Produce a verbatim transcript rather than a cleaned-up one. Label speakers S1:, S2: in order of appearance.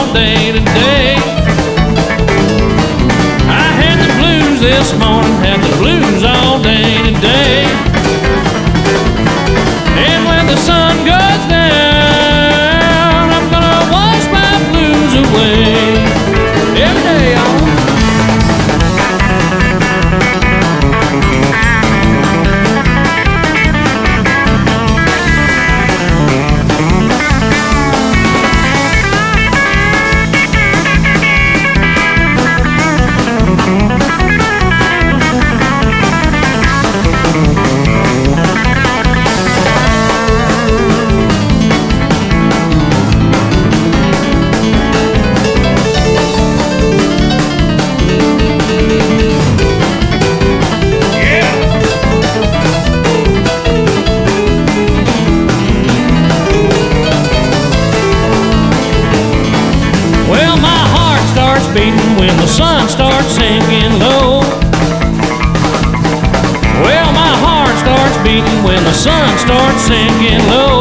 S1: all day today. I had the blues this morning, had the blues all day today. And when the sun goes down, I'm gonna wash my blues away. Every day, y'all. Beating when the sun starts sinking low. Well, my heart starts beating when the sun starts sinking low.